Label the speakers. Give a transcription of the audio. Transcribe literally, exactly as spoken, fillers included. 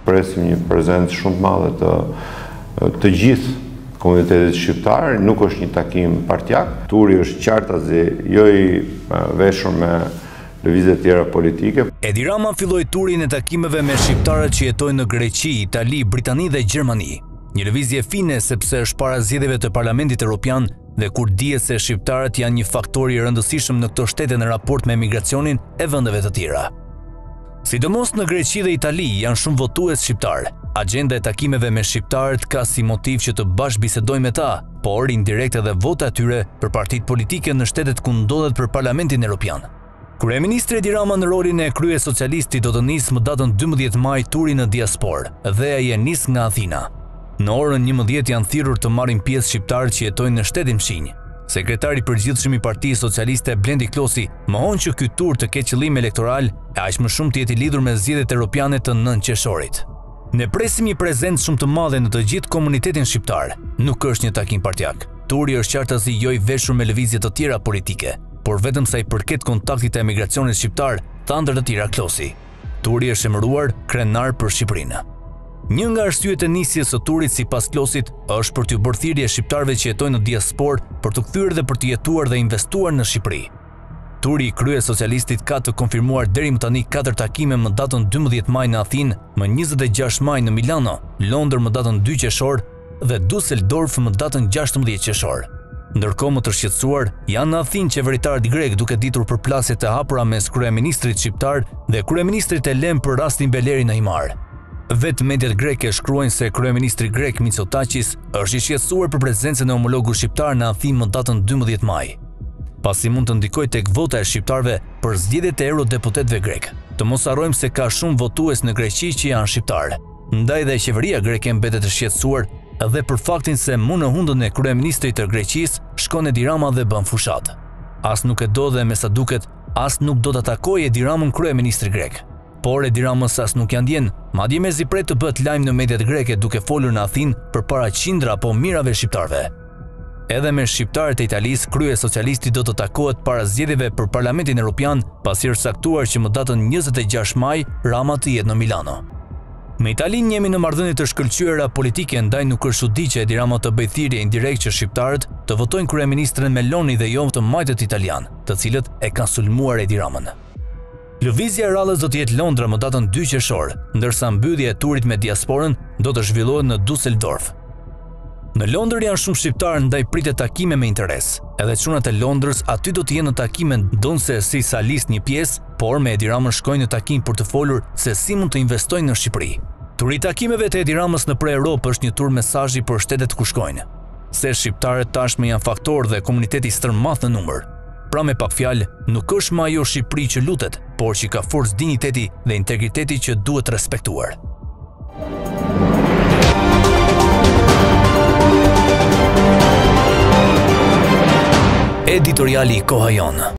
Speaker 1: presim një prezencë shumë të madhe të të gjithë komunitetit shqiptar, nuk është një takim partjak. Turi është qartazi jo i veshur me lëvizje tjera politike.
Speaker 2: Edi Rama filloi turin e takimeve me shqiptarët që jetojnë në Greqi, Itali, Britani dhe Gjermani. Një lëvizje fine sepse është para zgjedhjeve të Parlamentit Evropian dhe kur dihet se shqiptarët janë një faktor i rëndësishëm në këto shtete në raport me migracionin e vendeve të tjera. Sidomos në Greqi dhe Itali janë shumë votues shqiptar. Agenda e takimeve me shqiptarët ka si motiv që të bashkëbisedojnë me ta, por indirekt edhe vota atyre për partitë politike në shtetet ku ndodhet për Parlamentin Evropian. Kryeministri Edi Rama në rolin e krye socialisti do të nisë më datën dymbëdhjetë maj turin në diasporë dhe ai e nis nga Athina. Në orën njëmbëdhjetë janë thirrur të marrin pjesë shqiptarët që jetojnë në shtetin fshinj. Sekretari i përgjithshëm i Partisë Socialiste Blendi Klosi mohon që ky tur të ketë qëllim elektoral e aq më shumë të jetë i lidhur me zgjedhjet europiane të nëntë qershorit. Ne presim një prezencë shumë të madhe në të gjithë komunitetin shqiptar. Nuk është një takim partjak. Turi është qartazi jo i veshur me lëvizje të tjera politike, por vetëm sa i përket kontaktit të emigracionit shqiptar, tha ndër të tjera Klosi. Turi është emëruar krenar për Shqipërinë. Një nga arsyet e nisjes së turit sipas Klosit është për t'u bërë thirrje shqiptarëve që jetojnë në diasporë për të kthyer dhe për të jetuar dhe investuar në Shqipëri. Turi i krye socialistit ka të konfirmuar deri më tani katër takime më datën dymbëdhjetë maj në Athinë, më njëzet e gjashtë maj në Milano, Londër më datën dy qershor dhe Düsseldorf më datën gjashtëmbëdhjetë qershor. Ndërkohë më të shqetësuar janë në Athinë qeveritarët grek duke ditur për plasjet e hapura mes kryeministrit shqiptar dhe kryeministrit elem për rastin Beleri në Himar. Vetë mediat greke shkruajnë se kryeministri grek Mitsotakis është i shqetësuar për prezencën e homologut shqiptar në Athinë më datën dymbëdhjetë maj. Pasi mund të ndikojë tek vota e shqiptarëve për zgjedhjet e eurodeputetëve grek. Të mos harrojmë se ka shumë votues në Greqi që janë shqiptarë. Ndaj dhe qeveria greke mbetet e shqetësuar edhe për faktin se mu në hundën e kryeministrit të Greqisë shkon Edi Rama dhe bën fushat. As nuk e do dhe me sa duket, as nuk do të takojë Edi Ramën kryeministri grek. Por Edi Ramës as nuk janë ndjen, madje mezi pret të bëhet lajm në mediat greke duke folur në Athinë përpara qindra apo mirave shqiptarëve. Edhe me shqiptarët e Italisë, krye socialisti do të takohet para zgjedhjeve për Parlamentin Evropian, pasi është saktuar që më datën njëzet e gjashtë maj Rama të jetë në Milano. Me Italinë jemi në marrëdhënie të shkëlqyera politike, ndaj nuk është çudi që Edi Rama të bëjë thirrje indirekt që shqiptarët të votojnë kryeministrin Meloni dhe jo të majtët italian, të cilët e kanë sulmuar Edi Ramën. Lëvizja e rallës do të jetë Londra më datën dy qershor, ndërsa mbyllja e turit me diasporën do të zhvillohet në Düsseldorf. Në Londër janë shumë shqiptarë ndaj pritet takime me interes. Edhe çunat e Londrës aty do të jenë në takime ndonse si salist një pjesë, por me Edi Ramën shkojnë në takim për të folur se si mund të investojnë në Shqipëri. Turi i takimeve të Edi Ramës në pre-Europë është një tur mesazhi për shtetet ku shkojnë. Se shqiptarët tashmë janë faktor dhe komuniteti stërmadh në numër. Pra me pak fjalë, nuk është më ajo Shqipëri që lutet, por që ka forcë dinjiteti dhe integriteti që duhet respektuar. Editoriali Koha Jon.